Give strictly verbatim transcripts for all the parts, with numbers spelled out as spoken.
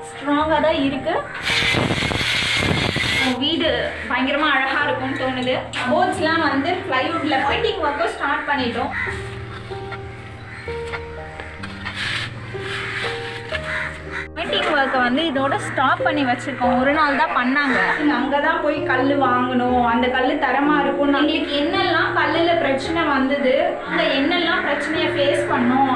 ஸ்ட்ராங்காக தான் இருக்குது. வீடு பயங்கரமாக அழகாக இருக்கும்னு தோணுது. போர்ட்ஸ்லாம் வந்து ப்ளைவுட்டில் பெயிண்டிங் ஒர்க்கும் ஸ்டார்ட் பண்ணிட்டோம். பெயிண்டிங் ஒர்க்கை வந்து இதோட ஸ்டாப் பண்ணி வச்சுருக்கோம். ஒரு நாள் தான் பண்ணாங்க. அங்கே தான் போய் கல் வாங்கணும், அந்த கல் தரமாக இருக்கும். எங்களுக்கு என்னெல்லாம் கல்லில் பிரச்சனை வந்தது, அந்த என்னெல்லாம் பிரச்சனையை ஃபேஸ் பண்ணோம்.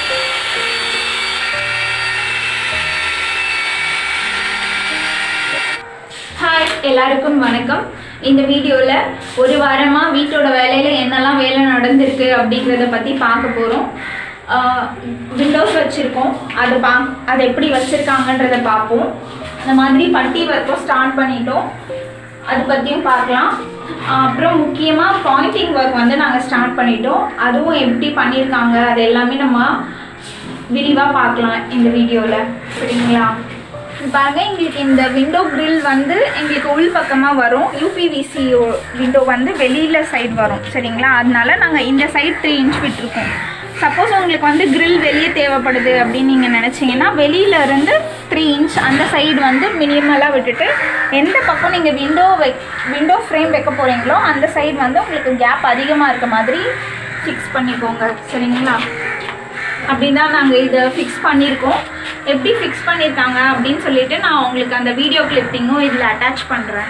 ஹாய், எல்லாருக்கும் வணக்கம். இந்த வீடியோவில் ஒரு வாரமாக வீட்டோட வேலையில் என்னெல்லாம் வேலை நடந்திருக்கு அப்படிங்கிறத பற்றி பார்க்க போகிறோம். விண்டோஸ் வச்சுருக்கோம், அது பா அதை எப்படி வச்சுருக்காங்கன்றதை பார்ப்போம். அந்த மாதிரி பட்டி ஒர்க்கும் ஸ்டார்ட் பண்ணிட்டோம், அது பற்றியும் பார்க்கலாம். அப்புறம் முக்கியமாக பாயிண்டிங் ஒர்க் வந்து நாங்கள் ஸ்டார்ட் பண்ணிட்டோம், அதுவும் எப்படி பண்ணியிருக்காங்க அது எல்லாமே நம்ம விரிவாக பார்க்கலாம் இந்த வீடியோவில். சரிங்களா? பாருங்க, எங்களுக்கு இந்த விண்டோ கிரில் வந்து எங்களுக்கு உள் பக்கமாக வரும். யூபிவிசி விண்டோ வந்து வெளியில் சைடு வரும். சரிங்களா? அதனால நாங்கள் இந்த சைடு த்ரீ இன்ச் விட்டுருக்கோம். சப்போஸ் உங்களுக்கு வந்து கிரில் வெளியே தேவைப்படுது அப்படின்னு நீங்கள் நினச்சிங்கன்னா வெளியில இருந்து த்ரீ இன்ச் அந்த சைடு வந்து மினிமலாக விட்டுட்டு எந்த பக்கம் நீங்கள் விண்டோ வை விண்டோ ஃப்ரேம் வைக்க போகிறீங்களோ அந்த சைடு வந்து உங்களுக்கு கேப் அதிகமாக இருக்க மாதிரி ஃபிக்ஸ் பண்ணிக்கோங்க. சரிங்களா? அப்படி தான் நாங்கள் இதை ஃபிக்ஸ் பண்ணியிருக்கோம். எப்படி ஃபிக்ஸ் பண்ணியிருக்காங்க அப்படின்னு சொல்லிட்டு நான் உங்களுக்கு அந்த வீடியோ கிளிப்பிங்கும் இதில் அட்டாச் பண்ணுறேன்.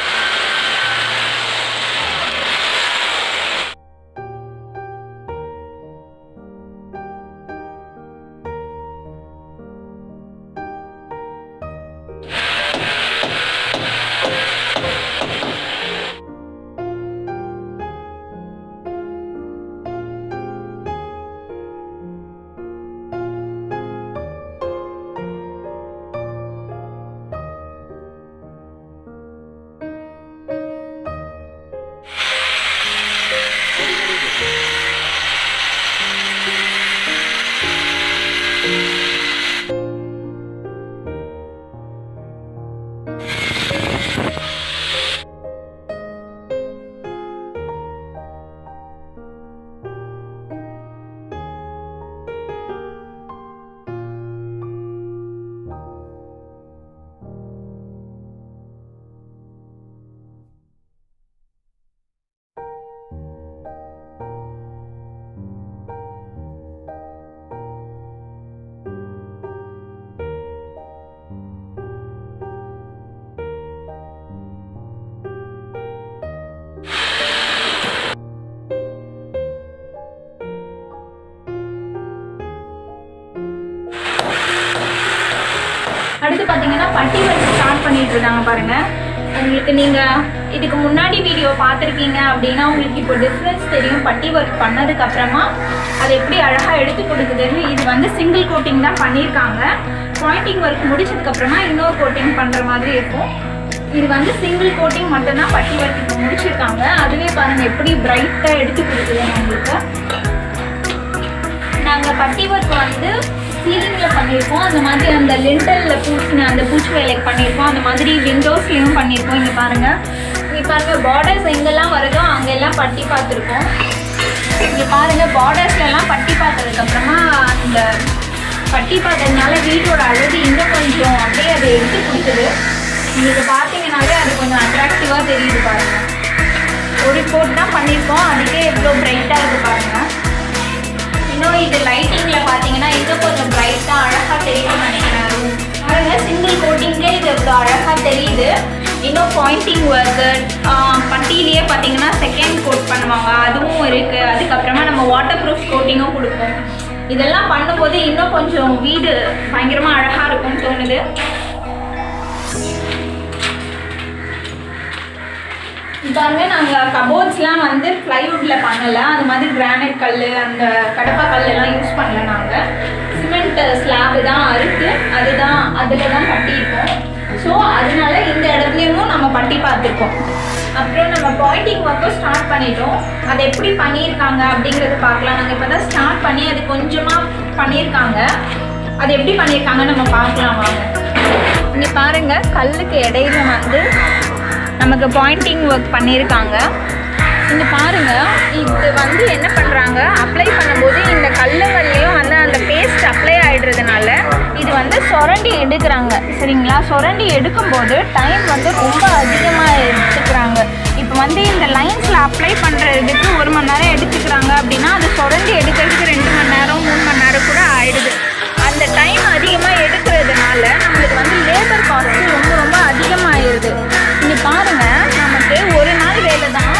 அடுத்து பார்த்தீங்கன்னா பட்டி ஒர்க் ஸ்டார்ட் பண்ணிட்டு இருக்காங்க. பாருங்க, உங்களுக்கு நீங்கள் இதுக்கு முன்னாடி வீடியோ பார்த்துருக்கீங்க அப்படின்னா உங்களுக்கு இப்போ டிஃப்ரென்ஸ் தெரியும். பட்டி ஒர்க் பண்ணதுக்கு அப்புறமா அது எப்படி அழகாக எடுத்து கொடுக்குதுன்னு. இது வந்து சிங்கிள் கோட்டிங் தான் பண்ணியிருக்காங்க. பாயிண்டிங் ஒர்க் முடிச்சதுக்கு அப்புறமா இன்னொரு கோட்டிங் பண்ணுற மாதிரி இருக்கும். இது வந்து சிங்கிள் கோட்டிங் மட்டும்தான் பட்டி ஒர்க் இப்போ முடிச்சிருக்காங்க. அதுவே பாருங்கள் எப்படி பிரைட்டாக எடுத்து கொடுக்குது உங்களுக்கு. நாங்கள் பட்டி ஒர்க் வந்து சீலிங்கில் பண்ணியிருக்கோம், அந்த மாதிரி அந்த லிண்டலில் பூச்சின அந்த பூச்சி வேலைக்கு பண்ணியிருக்கோம், அந்த மாதிரி விண்டோஸ்லேயும் பண்ணியிருக்கோம். இங்கே பாருங்கள், இங்கே பாருங்கள் பார்டர்ஸ் எங்கெல்லாம் வருதோ அங்கெல்லாம் பட்டி பார்த்துருக்கோம். இங்கே பாருங்கள், பார்டர்ஸ்லாம் பட்டி பார்த்ததுக்கப்புறமா அந்த பட்டி பார்த்ததுனால வீட்டோட அழகு இன்னும் கொஞ்சம் அப்படியே அதை எடுத்து கொடுக்குது. உங்களுக்கு பார்த்தீங்கன்னாலே அது கொஞ்சம் அட்ராக்டிவாக தெரியுது. பாருங்கள், ஒரு கோட் தான் பண்ணியிருக்கோம், அதுக்கே எவ்வளோ பிரைட்டாக இருக்குது பாருங்கள். இன்னும் இது லைட்டிங்கில் பார்த்தீங்கன்னா இன்னும் கொஞ்சம் பிரைட்டாக அழகாக தெரியுதுன்னு நினைக்கிறேன். பாருங்கள், சிங்கிள் கோட்டிங்கே இது எவ்வளோ அழகாக தெரியுது. இன்னும் பாயிண்டிங் ஒர்க்கு பட்டியிலேயே பார்த்தீங்கன்னா செகண்ட் கோட் பண்ணுவாங்க, அதுவும் இருக்குது. அதுக்கப்புறமா நம்ம வாட்டர் ப்ரூஃப் கோட்டிங்கும் கொடுப்போம். இதெல்லாம் பண்ணும்போது இன்னும் கொஞ்சம் வீடு பயங்கரமாக அழகாக இருக்கும்னு தோணுது. பாருங்க, நாங்கள் கபோர்ட்ஸ்லாம் வந்து ப்ளைவுட்டில் பண்ணலை, அந்த மாதிரி கிரானைட் கல் அந்த கடப்பா கல்லெல்லாம் யூஸ் பண்ணல. நாங்கள் சிமெண்ட் ஸ்லாபு தான் அறுத்து அதுதான் அதில் தான் கட்டியிருக்கோம். ஸோ அதனால இந்த இடத்துலையும் நம்ம பட்டி பார்த்துருக்கோம். அப்புறம் நம்ம பாயிண்டிங் ஒர்க்கும் ஸ்டார்ட் பண்ணிட்டோம். அதை எப்படி பண்ணியிருக்காங்க அப்படிங்கிறத பார்க்கலாம். நாங்கள் இப்போ தான் ஸ்டார்ட் பண்ணி அது கொஞ்சமாக பண்ணியிருக்காங்க. அது எப்படி பண்ணியிருக்காங்கன்னு நம்ம பார்க்கலாம் வாங்க. இங்கே பாருங்கள், கல்லுக்கு இடையில வந்து நமக்கு பாயிண்டிங் ஒர்க் பண்ணியிருக்காங்க. இங்கே பாருங்கள், இது வந்து என்ன பண்ணுறாங்க, அப்ளை பண்ணும்போது இந்த கல்லுங்கள்லேயும் வந்து அந்த பேஸ்ட் அப்ளை ஆகிடுறதுனால இது இது வந்து சுரண்டி எடுக்கிறாங்க சரிங்களா. சுரண்டி எடுக்கும்போது டைம் வந்து ரொம்ப அதிகமாக எடுத்துக்கிறாங்க. இப்போ வந்து இந்த லைன்ஸில் அப்ளை பண்ணுறதுக்கு ஒரு மணி நேரம் எடுத்துக்கிறாங்க அப்படின்னா அது சுரண்டி எடுக்கிறதுக்கு ரெண்டு மணி நேரம் மூணு மணி நேரம் கூட ஆயிடுது. அந்த டைம் அதிகமாக எடுக்கிறதுனால நம்மளுக்கு வந்து லேபர் காஸ்ட்டு ரொம்ப ரொம்ப அதிகமாகிடுது. நீங்கள் பாருங்கள், நமக்கு ஒரு நாள் வேலை தான்,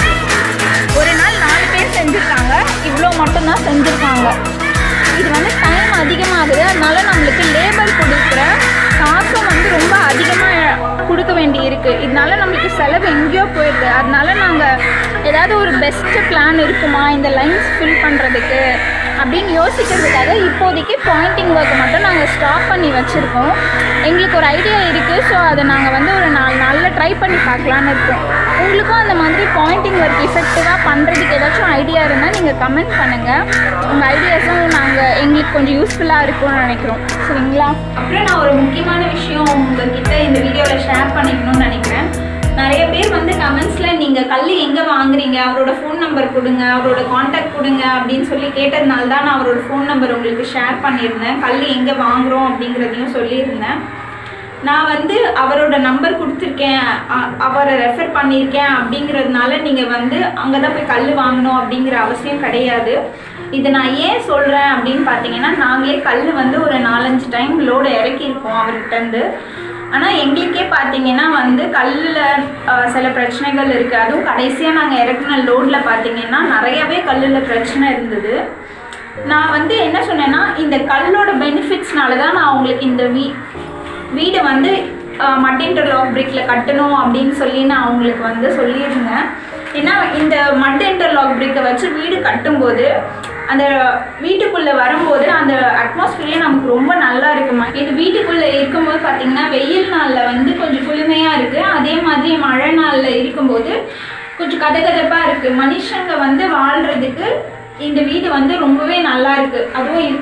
ஒரு நாள் நாலு பேர் செஞ்சுருக்காங்க, இவ்வளோ மட்டும்தான் செஞ்சுருக்காங்க. இது வந்து டைம் அதிகமாகுது. அதனால நம்மளுக்கு லேபர் கொடுக்குற காசும் வந்து ரொம்ப அதிகமாக கொடுக்க வேண்டி இருக்குது. இதனால நம்மளுக்கு செலவு எங்கேயோ போயிடுது. அதனால நாங்கள் ஏதாவது ஒரு பெஸ்ட்டு பிளான் இருக்குமா இந்த லைன்ஸ் ஃபில் பண்ணுறதுக்கு அப்படின்னு யோசிக்கிறதுக்காக இப்போதைக்கு பாயிண்டிங் ஒர்க்கு மட்டும் நாங்கள் ஸ்டாப் பண்ணி வச்சுருக்கோம். எங்களுக்கு ஒரு ஐடியா இருக்குது. ஸோ அதை நாங்கள் வந்து ஒரு நாலு நாளில் ட்ரை பண்ணி பார்க்கலான்னு இருக்கோம். உங்களுக்கும் அந்த மாதிரி பாயிண்டிங் ஒர்க் எஃபெக்டிவாக பண்ணுறதுக்கு ஏதாச்சும் ஐடியா இருந்தால் நீங்கள் கமெண்ட் பண்ணுங்கள். உங்கள் ஐடியாஸும் நாங்கள் எங்களுக்கு கொஞ்சம் யூஸ்ஃபுல்லாக இருக்கும்னு நினைக்கிறோம் சரிங்களா. அப்புறம் நான் ஒரு முக்கியமான விஷயம் உங்கள்கிட்ட இந்த வீடியோவில் ஷேர் பண்ணிக்கணும்னு நினைக்கிறேன். நிறைய பேர் வந்து கமெண்ட்ஸில் நீங்கள் கல் எங்கே வாங்குறீங்க, அவரோட ஃபோன் நம்பர் கொடுங்க, அவரோட காண்டாக்ட் கொடுங்க அப்படின்னு சொல்லி கேட்டதுனால தான் நான் அவரோட ஃபோன் நம்பர் உங்களுக்கு ஷேர் பண்ணியிருந்தேன். கல் எங்கே வாங்குகிறோம் அப்படிங்கிறதையும் சொல்லியிருந்தேன். நான் வந்து அவரோட நம்பர் கொடுத்துருக்கேன், அவரை ரெஃபர் பண்ணியிருக்கேன் அப்படிங்கிறதுனால நீங்கள் வந்து அங்கே தான் போய் கல் வாங்கணும் அப்படிங்கிற அவசியம் கிடையாது. இதை நான் ஏன் சொல்கிறேன் அப்படின்னு பார்த்தீங்கன்னா, நாங்களே கல் வந்து ஒரு நாலஞ்சு டைம் லோடு இறக்கியிருக்கோம் அவர்கிட்டருந்து. ஆனால் எங்களுக்கே பார்த்தீங்கன்னா வந்து கல்லில் சில பிரச்சனைகள் இருக்குது. அதுவும் கடைசியாக நாங்கள் இறக்குன லோடில் பார்த்தீங்கன்னா நிறையாவே கல்லில் பிரச்சனை இருந்தது. நான் வந்து என்ன சொன்னேன்னா, இந்த கல்லோட பெனிஃபிட்ஸ்னால தான் நான் உங்களுக்கு இந்த வீ வீடு வந்து மட் இன்டர்லாக் பிரிக்கில் கட்டணும் அப்படின்னு சொல்லி நான் அவங்களுக்கு வந்து சொல்லியிருந்தேன். ஏன்னா இந்த மட் இன்டர்லாக் பிரிக்கை வச்சு வீடு கட்டும்போது அந்த வீட்டுக்குள்ளே வரும்போது அந்த அட்மாஸ்பியரே நமக்கு ரொம்ப நல்லா இருக்குமா. இது வீட்டுக்குள்ளே இருக்கும்போது பார்த்திங்கன்னா வெயில் நாளில் வந்து கொஞ்சம் குளுமையாக இருக்குது, அதே மாதிரி மழை நாளில் இருக்கும்போது கொஞ்சம் கதகதப்பாக இருக்குது. மனுஷங்க வந்து வாழ்கிறதுக்கு இந்த வீடு வந்து ரொம்பவே நல்லா இருக்குது. அதுவும்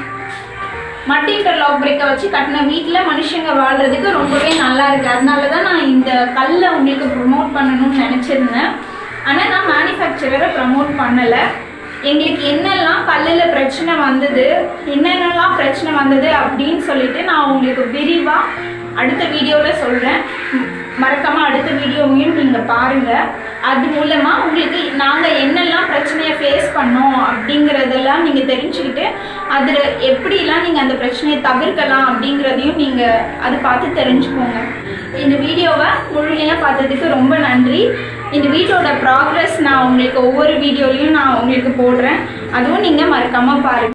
மட் இன்டர்லாக் பிரிக்கை வச்சு கட்டின வீட்டில் மனுஷங்க வாழ்கிறதுக்கு ரொம்பவே நல்லா இருக்குது. அதனால தான் நான் இந்த கல்லை உங்களுக்கு ப்ரமோட் பண்ணணும்னு நினச்சிருந்தேன். ஆனால் நான் மேனுஃபேக்சரரை ப்ரமோட் பண்ணலை. எங்களுக்கு என்னெல்லாம் கல்லில் பிரச்சனை வந்தது, என்னென்னலாம் பிரச்சனை வந்தது அப்படின்னு சொல்லிட்டு நான் உங்களுக்கு விரிவாக அடுத்த வீடியோவில் சொல்கிறேன். மறக்காமல் அடுத்த வீடியோவையும் நீங்கள் பாருங்கள். அது மூலமாக உங்களுக்கு நாங்கள் என்னெல்லாம் பிரச்சனையை ஃபேஸ் பண்ணோம் அப்படிங்கிறதெல்லாம் நீங்கள் தெரிஞ்சுக்கிட்டு அதில் எப்படிலாம் நீங்கள் அந்த பிரச்சனையை தவிர்க்கலாம் அப்படிங்கிறதையும் நீங்கள் அது பார்த்து தெரிஞ்சுக்கோங்க. இந்த வீடியோவை முழுமையாக பார்த்ததுக்கு ரொம்ப நன்றி. இந்த வீடியோட ப்ராக்ரஸ் நான் உங்களுக்கு ஒவ்வொரு வீடியோலையும் நான் உங்களுக்கு போடுறேன். அதுவும் நீங்கள் மறக்காமல் பாருங்கள்.